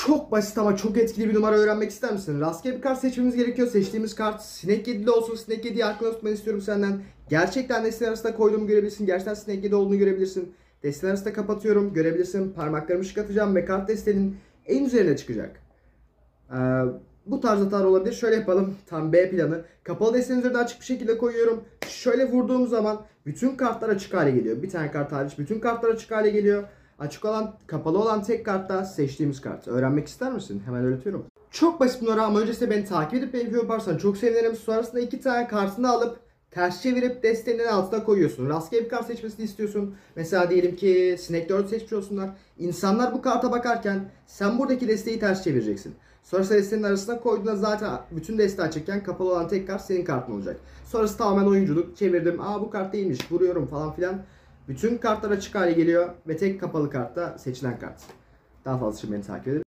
Çok basit ama çok etkili bir numara öğrenmek ister misin? Rastgele bir kart seçmemiz gerekiyor. Seçtiğimiz kart sinek 7'li olsun. Sinek 7'yi aklına tutmanı istiyorum senden. Gerçekten desteğin arasında koyduğumu görebilirsin. Gerçekten sinek 7 olduğunu görebilirsin. Desteğin arasında kapatıyorum. Görebilirsin. Parmaklarımı şıklatacağım ve kart desteğinin en üzerine çıkacak. Ee, Bu tarz hatalar olabilir. Şöyle yapalım. Tam B planı. Kapalı desteğin üzerine açık bir şekilde koyuyorum. Şöyle vurduğum zaman bütün kartlar açık hale geliyor. Bir tane kart hariç bütün kartlar açık hale geliyor. Açık olan, kapalı olan tek kart da seçtiğimiz kart. Öğrenmek ister misin? Hemen öğretiyorum. Çok basit bir numara ama öncesinde beni takip edip benim video yaparsan çok sevinirim. Sonrasında iki tane kartını alıp ters çevirip desteğinin altına koyuyorsun. Rastgele bir kart seçmesini istiyorsun. Mesela diyelim ki Sinek 4 seçmiş olsunlar. İnsanlar bu karta bakarken sen buradaki desteği ters çevireceksin. Sonrasında desteğinin arasına koyduğunda zaten bütün desteği açıkken kapalı olan tek kart senin kartın olacak. Sonrası tamamen oyunculuk. Çevirdim. Aa bu kart değilmiş. Vuruyorum falan filan. Bütün kartlar açık hale geliyor ve tek kapalı kart da seçilen kart. Daha fazla için beni takip edin.